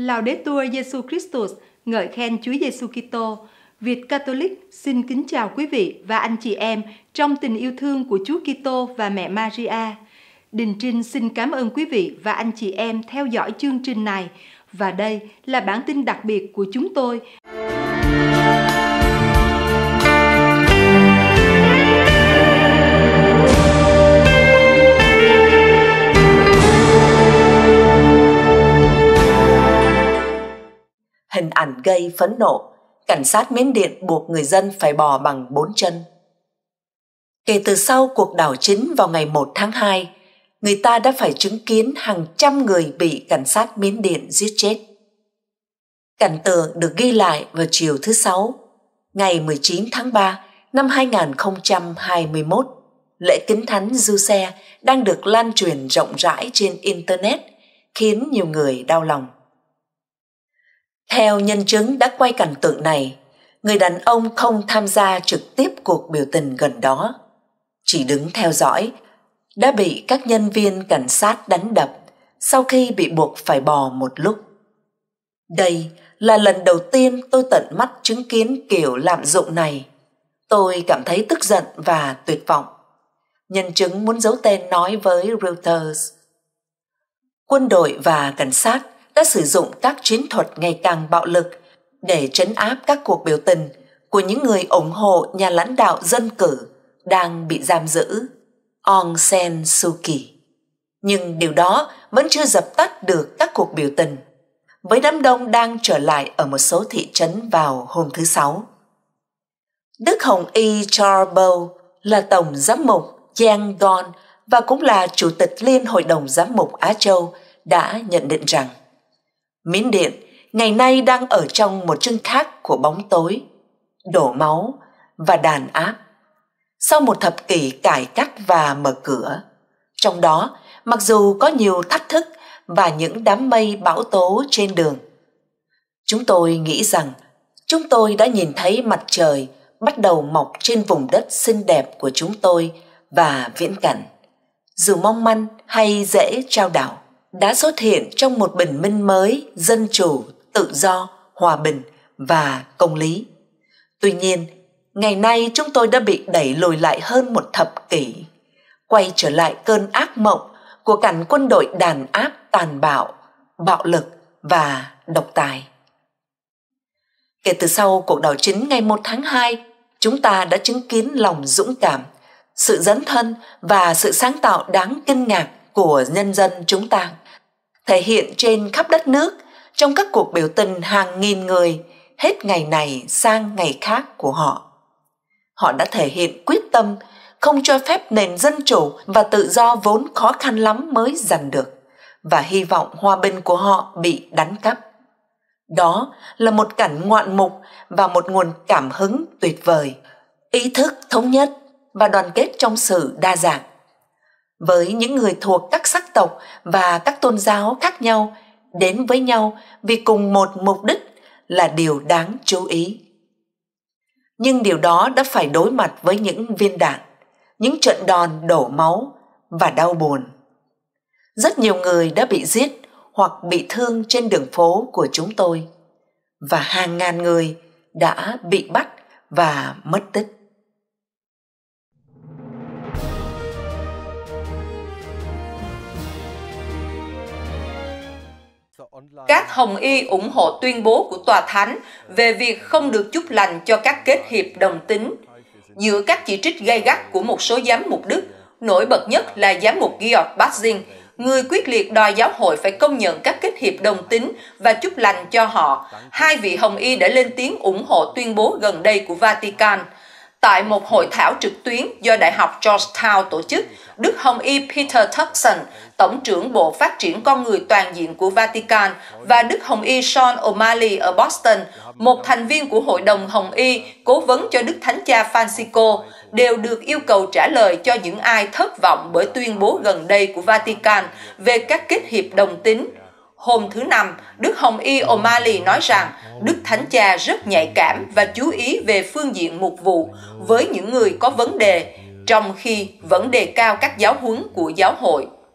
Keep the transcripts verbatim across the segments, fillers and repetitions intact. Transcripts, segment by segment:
Laudetur Jesus Christus, ngợi khen Chúa Giêsu Kitô. Việt Catholic xin kính chào quý vị và anh chị em trong tình yêu thương của Chúa Kitô và mẹ Maria. Đình Trinh xin cảm ơn quý vị và anh chị em theo dõi chương trình này. Và đây là bản tin đặc biệt của chúng tôi. Hình ảnh gây phẫn nộ, cảnh sát Miến Điện buộc người dân phải bò bằng bốn chân. Kể từ sau cuộc đảo chính vào ngày một tháng hai, người ta đã phải chứng kiến hàng trăm người bị cảnh sát Miến Điện giết chết. Cảnh tượng được ghi lại vào chiều thứ Sáu, ngày mười chín tháng ba năm hai nghìn không trăm hai mươi mốt. Lễ Kính Thánh Giuse đang được lan truyền rộng rãi trên Internet, khiến nhiều người đau lòng. Theo nhân chứng đã quay cảnh tượng này, người đàn ông không tham gia trực tiếp cuộc biểu tình gần đó, chỉ đứng theo dõi, đã bị các nhân viên cảnh sát đánh đập sau khi bị buộc phải bò một lúc. Đây là lần đầu tiên tôi tận mắt chứng kiến kiểu lạm dụng này. Tôi cảm thấy tức giận và tuyệt vọng. Nhân chứng muốn giấu tên nói với Reuters. Quân đội và cảnh sát đã sử dụng các chiến thuật ngày càng bạo lực để trấn áp các cuộc biểu tình của những người ủng hộ nhà lãnh đạo dân cử đang bị giam giữ, Aung San Suu Kyi. Nhưng điều đó vẫn chưa dập tắt được các cuộc biểu tình, với đám đông đang trở lại ở một số thị trấn vào hôm thứ Sáu. Đức Hồng Y Charles Bow là Tổng Giám mục Yangon và cũng là Chủ tịch Liên Hội đồng Giám mục Á Châu đã nhận định rằng Miến Điện ngày nay đang ở trong một chương khác của bóng tối, đổ máu và đàn áp. Sau một thập kỷ cải cách và mở cửa, trong đó mặc dù có nhiều thách thức và những đám mây bão tố trên đường, chúng tôi nghĩ rằng chúng tôi đã nhìn thấy mặt trời bắt đầu mọc trên vùng đất xinh đẹp của chúng tôi và viễn cảnh, dù mong manh hay dễ trao đảo, đã xuất hiện trong một bình minh mới, dân chủ, tự do, hòa bình và công lý. Tuy nhiên, ngày nay chúng tôi đã bị đẩy lùi lại hơn một thập kỷ, quay trở lại cơn ác mộng của cảnh quân đội đàn áp tàn bạo, bạo lực và độc tài. Kể từ sau cuộc đảo chính ngày một tháng hai, chúng ta đã chứng kiến lòng dũng cảm, sự dấn thân và sự sáng tạo đáng kinh ngạc của nhân dân chúng ta, thể hiện trên khắp đất nước trong các cuộc biểu tình hàng nghìn người hết ngày này sang ngày khác của họ. Họ đã thể hiện quyết tâm không cho phép nền dân chủ và tự do vốn khó khăn lắm mới giành được, và hy vọng hòa bình của họ bị đánh cắp. Đó là một cảnh ngoạn mục và một nguồn cảm hứng tuyệt vời, ý thức thống nhất và đoàn kết trong sự đa dạng. Với những người thuộc các sắc tộc và các tôn giáo khác nhau đến với nhau vì cùng một mục đích là điều đáng chú ý. Nhưng điều đó đã phải đối mặt với những viên đạn, những trận đòn đổ máu và đau buồn. Rất nhiều người đã bị giết hoặc bị thương trên đường phố của chúng tôi, và hàng ngàn người đã bị bắt và mất tích. Các Hồng Y ủng hộ tuyên bố của Tòa Thánh về việc không được chúc lành cho các kết hiệp đồng tính. Giữa các chỉ trích gay gắt của một số giám mục Đức, nổi bật nhất là giám mục Georg Batzing, người quyết liệt đòi giáo hội phải công nhận các kết hiệp đồng tính và chúc lành cho họ. Hai vị Hồng Y đã lên tiếng ủng hộ tuyên bố gần đây của Vatican. Tại một hội thảo trực tuyến do Đại học Georgetown tổ chức, Đức Hồng Y Peter Turkson, Tổng trưởng Bộ Phát triển Con người Toàn diện của Vatican, và Đức Hồng Y Sean O'Malley ở Boston, một thành viên của Hội đồng Hồng Y, cố vấn cho Đức Thánh Cha Francisco, đều được yêu cầu trả lời cho những ai thất vọng bởi tuyên bố gần đây của Vatican về các kết hiệp đồng tính. Hôm thứ Năm, Đức Hồng Y O'Malley nói rằng Đức Thánh Cha rất nhạy cảm và chú ý về phương diện mục vụ với những người có vấn đề, trong khi vẫn đề cao các giáo huấn của giáo hội.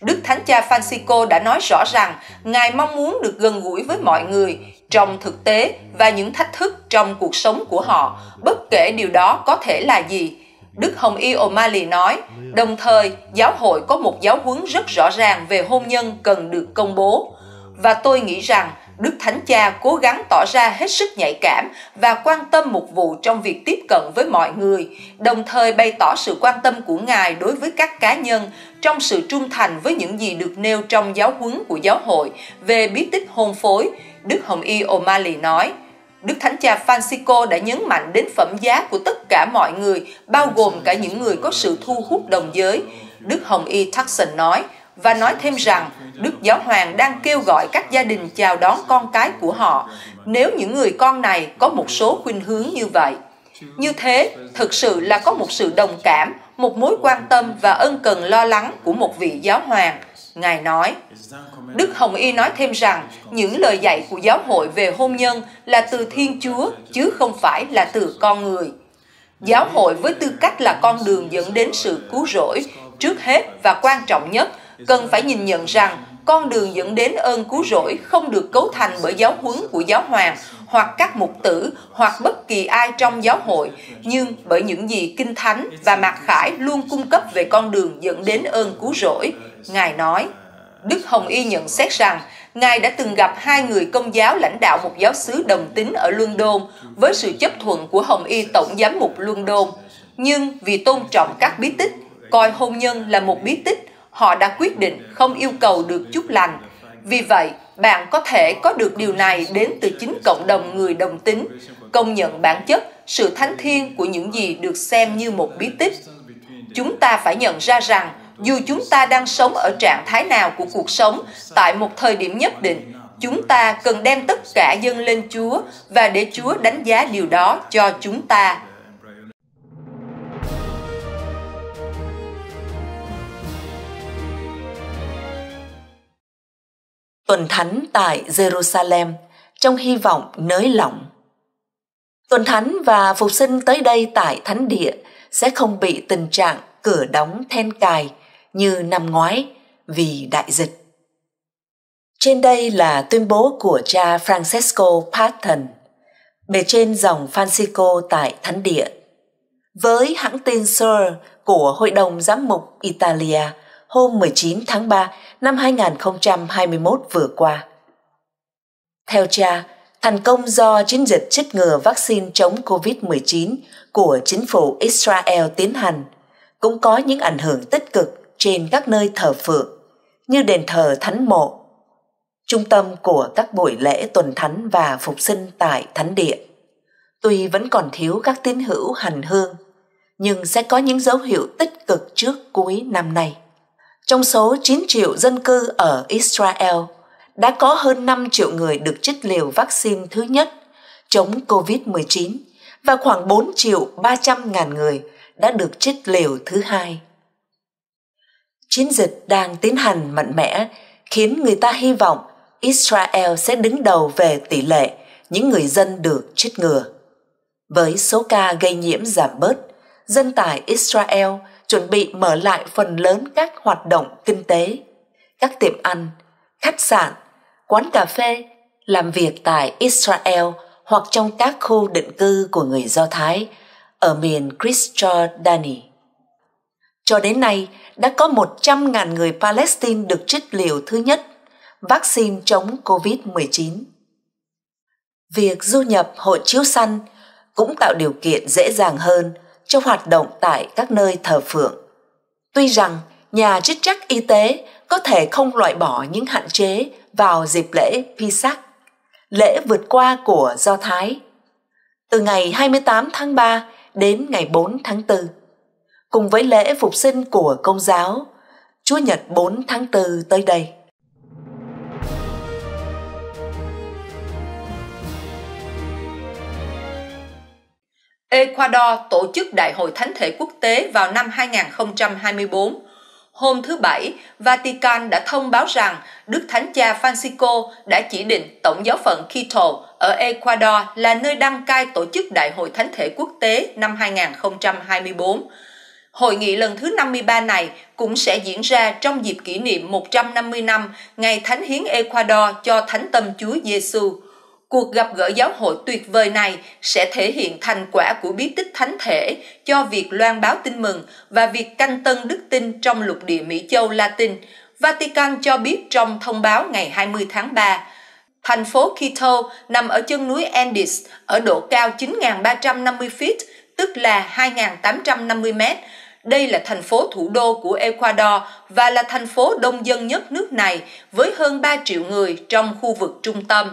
Đức Thánh Cha Francisco đã nói rõ rằng Ngài mong muốn được gần gũi với mọi người trong thực tế và những thách thức trong cuộc sống của họ, bất kể điều đó có thể là gì. Đức Hồng Y O'Malley nói, đồng thời giáo hội có một giáo huấn rất rõ ràng về hôn nhân cần được công bố. Và tôi nghĩ rằng Đức Thánh Cha cố gắng tỏ ra hết sức nhạy cảm và quan tâm mục vụ trong việc tiếp cận với mọi người, đồng thời bày tỏ sự quan tâm của Ngài đối với các cá nhân trong sự trung thành với những gì được nêu trong giáo huấn của giáo hội về bí tích hôn phối. Đức Hồng Y O'Malley nói, Đức Thánh Cha Francisco đã nhấn mạnh đến phẩm giá của tất cả mọi người, bao gồm cả những người có sự thu hút đồng giới. Đức Hồng Y Turkson nói, và nói thêm rằng Đức Giáo Hoàng đang kêu gọi các gia đình chào đón con cái của họ nếu những người con này có một số khuynh hướng như vậy. Như thế, thực sự là có một sự đồng cảm, một mối quan tâm và ân cần lo lắng của một vị giáo hoàng. Ngài nói, Đức Hồng Y nói thêm rằng những lời dạy của giáo hội về hôn nhân là từ Thiên Chúa chứ không phải là từ con người. Giáo hội với tư cách là con đường dẫn đến sự cứu rỗi, trước hết và quan trọng nhất, cần phải nhìn nhận rằng con đường dẫn đến ơn cứu rỗi không được cấu thành bởi giáo huấn của giáo hoàng hoặc các mục tử hoặc bất kỳ ai trong giáo hội, nhưng bởi những gì Kinh Thánh và Mạc Khải luôn cung cấp về con đường dẫn đến ơn cứu rỗi. Ngài nói, Đức Hồng Y nhận xét rằng Ngài đã từng gặp hai người Công giáo lãnh đạo một giáo xứ đồng tính ở London với sự chấp thuận của Hồng Y Tổng giám mục London. Nhưng vì tôn trọng các bí tích, coi hôn nhân là một bí tích, họ đã quyết định không yêu cầu được chúc lành. Vì vậy, bạn có thể có được điều này đến từ chính cộng đồng người đồng tính, công nhận bản chất, sự thánh thiêng của những gì được xem như một bí tích. Chúng ta phải nhận ra rằng, dù chúng ta đang sống ở trạng thái nào của cuộc sống, tại một thời điểm nhất định, chúng ta cần đem tất cả dâng lên Chúa và để Chúa đánh giá điều đó cho chúng ta. Tuần Thánh tại Jerusalem trong hy vọng nới lỏng. Tuần Thánh và Phục sinh tới đây tại Thánh Địa sẽ không bị tình trạng cửa đóng then cài như năm ngoái vì đại dịch. Trên đây là tuyên bố của cha Francesco Patton, bề trên dòng Francisco tại Thánh Địa, với hãng tin Sur của Hội đồng Giám mục Italia hôm mười chín tháng ba năm hai nghìn không trăm hai mươi mốt vừa qua. Theo cha, thành công do chiến dịch chích ngừa vaccine chống covid mười chín của chính phủ Israel tiến hành cũng có những ảnh hưởng tích cực trên các nơi thờ phượng như đền thờ Thánh Mộ, trung tâm của các buổi lễ tuần thánh và phục sinh tại Thánh Địa. Tuy vẫn còn thiếu các tín hữu hành hương, nhưng sẽ có những dấu hiệu tích cực trước cuối năm nay. Trong số chín triệu dân cư ở Israel, đã có hơn năm triệu người được chích liều vaccine thứ nhất chống covid mười chín và khoảng bốn triệu ba trăm ngàn người đã được chích liều thứ hai. Chiến dịch đang tiến hành mạnh mẽ khiến người ta hy vọng Israel sẽ đứng đầu về tỷ lệ những người dân được chích ngừa. Với số ca gây nhiễm giảm bớt, dân tại Israel chuẩn bị mở lại phần lớn các hoạt động kinh tế, các tiệm ăn, khách sạn, quán cà phê, làm việc tại Israel hoặc trong các khu định cư của người Do Thái ở miền Cisjordani. Cho đến nay, đã có một trăm nghìn người Palestine được chích liều thứ nhất, vaccine chống covid mười chín. Việc du nhập hộ chiếu xanh cũng tạo điều kiện dễ dàng hơn cho hoạt động tại các nơi thờ phượng. Tuy rằng nhà chức trách y tế có thể không loại bỏ những hạn chế vào dịp lễ Pesach, lễ vượt qua của Do Thái, từ ngày hai mươi tám tháng ba đến ngày bốn tháng tư, cùng với lễ phục sinh của Công giáo, Chúa Nhật bốn tháng tư tới đây. Ecuador tổ chức Đại hội Thánh thể quốc tế vào năm hai nghìn không trăm hai mươi tư. Hôm thứ Bảy, Vatican đã thông báo rằng Đức Thánh Cha Francisco đã chỉ định Tổng giáo phận Quito ở Ecuador là nơi đăng cai tổ chức Đại hội Thánh thể quốc tế năm hai nghìn không trăm hai mươi tư. Hội nghị lần thứ năm mươi ba này cũng sẽ diễn ra trong dịp kỷ niệm một trăm năm mươi năm ngày Thánh hiến Ecuador cho Thánh tâm Chúa Giêsu. Cuộc gặp gỡ giáo hội tuyệt vời này sẽ thể hiện thành quả của bí tích thánh thể cho việc loan báo tin mừng và việc canh tân đức tin trong lục địa Mỹ châu Latin. Vatican cho biết trong thông báo ngày hai mươi tháng ba. Thành phố Quito nằm ở chân núi Andes ở độ cao chín nghìn ba trăm năm mươi feet, tức là hai nghìn tám trăm năm mươi mét. Đây là thành phố thủ đô của Ecuador và là thành phố đông dân nhất nước này với hơn ba triệu người trong khu vực trung tâm.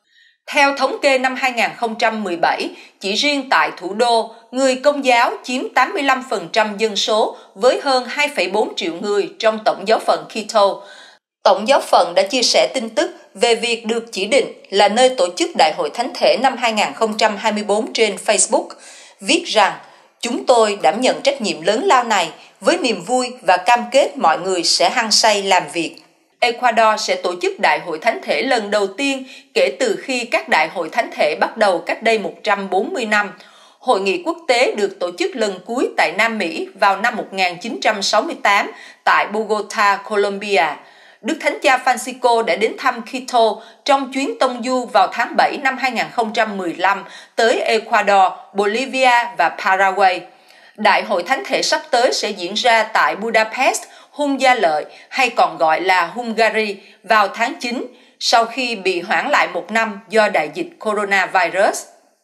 Theo thống kê năm hai nghìn không trăm mười bảy, chỉ riêng tại thủ đô, người Công giáo chiếm tám mươi lăm phần trăm dân số với hơn hai phẩy bốn triệu người trong tổng giáo phận Quito. Tổng giáo phận đã chia sẻ tin tức về việc được chỉ định là nơi tổ chức Đại hội Thánh thể năm hai nghìn không trăm hai mươi tư trên Facebook, viết rằng: "Chúng tôi đảm nhận trách nhiệm lớn lao này với niềm vui và cam kết mọi người sẽ hăng say làm việc." Ecuador sẽ tổ chức Đại hội Thánh thể lần đầu tiên kể từ khi các Đại hội Thánh thể bắt đầu cách đây một trăm bốn mươi năm. Hội nghị quốc tế được tổ chức lần cuối tại Nam Mỹ vào năm một nghìn chín trăm sáu mươi tám tại Bogota, Colombia. Đức Thánh cha Francisco đã đến thăm Quito trong chuyến tông du vào tháng bảy năm hai nghìn không trăm mười lăm tới Ecuador, Bolivia và Paraguay. Đại hội Thánh thể sắp tới sẽ diễn ra tại Budapest, Hung Gia Lợi hay còn gọi là Hungary vào tháng chín, sau khi bị hoãn lại một năm do đại dịch coronavirus.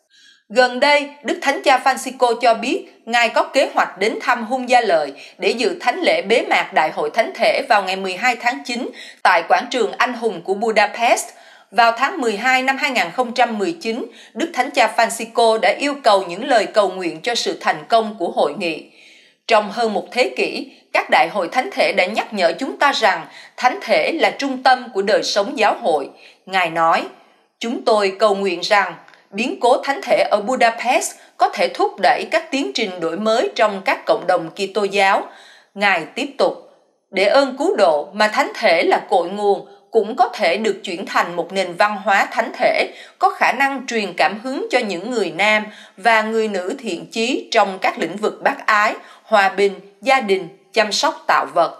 Gần đây, Đức Thánh cha Francisco cho biết Ngài có kế hoạch đến thăm Hung Gia Lợi để dự thánh lễ bế mạc Đại hội Thánh thể vào ngày mười hai tháng chín tại quảng trường Anh hùng của Budapest. Vào tháng mười hai năm hai nghìn không trăm mười chín, Đức Thánh cha Francisco đã yêu cầu những lời cầu nguyện cho sự thành công của hội nghị. Trong hơn một thế kỷ, các đại hội thánh thể đã nhắc nhở chúng ta rằng thánh thể là trung tâm của đời sống giáo hội. Ngài nói: "Chúng tôi cầu nguyện rằng biến cố thánh thể ở Budapest có thể thúc đẩy các tiến trình đổi mới trong các cộng đồng Kitô giáo." Ngài tiếp tục: "Để ơn cứu độ mà thánh thể là cội nguồn cũng có thể được chuyển thành một nền văn hóa thánh thể có khả năng truyền cảm hứng cho những người nam và người nữ thiện chí trong các lĩnh vực bác ái, hòa bình, gia đình, chăm sóc tạo vật."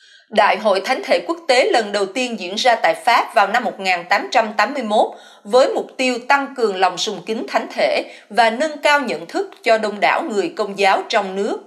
Đại hội Thánh thể quốc tế lần đầu tiên diễn ra tại Pháp vào năm một nghìn tám trăm tám mươi mốt với mục tiêu tăng cường lòng sùng kính thánh thể và nâng cao nhận thức cho đông đảo người Công giáo trong nước.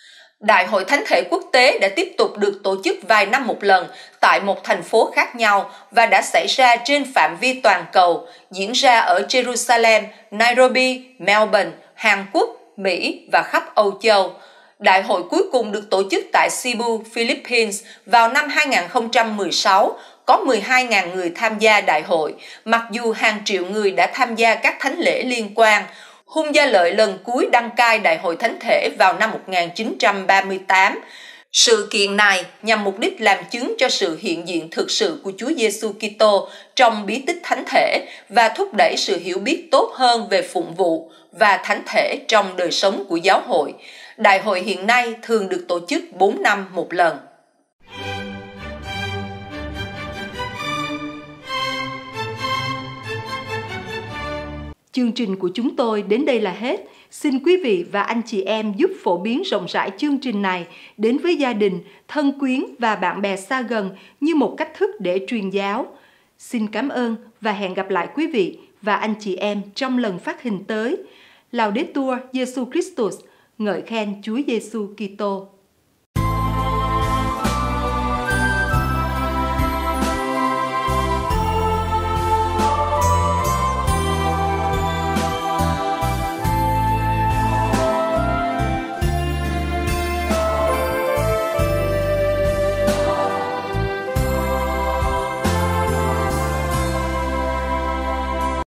Đại hội Thánh thể quốc tế đã tiếp tục được tổ chức vài năm một lần tại một thành phố khác nhau và đã xảy ra trên phạm vi toàn cầu, diễn ra ở Jerusalem, Nairobi, Melbourne, Hàn Quốc, Mỹ và khắp Âu Châu. Đại hội cuối cùng được tổ chức tại Cebu, Philippines vào năm hai nghìn không trăm mười sáu, có mười hai nghìn người tham gia đại hội, mặc dù hàng triệu người đã tham gia các thánh lễ liên quan. Hung Gia Lợi lần cuối đăng cai Đại hội Thánh thể vào năm một nghìn chín trăm ba mươi tám. Sự kiện này nhằm mục đích làm chứng cho sự hiện diện thực sự của Chúa Giêsu Kitô trong bí tích thánh thể và thúc đẩy sự hiểu biết tốt hơn về phụng vụ và thánh thể trong đời sống của giáo hội. Đại hội hiện nay thường được tổ chức bốn năm một lần. Chương trình của chúng tôi đến đây là hết. Xin quý vị và anh chị em giúp phổ biến rộng rãi chương trình này đến với gia đình, thân quyến và bạn bè xa gần như một cách thức để truyền giáo. Xin cảm ơn và hẹn gặp lại quý vị và anh chị em trong lần phát hình tới. Laudetur Jesus Christus, ngợi khen Chúa Giêsu Kitô.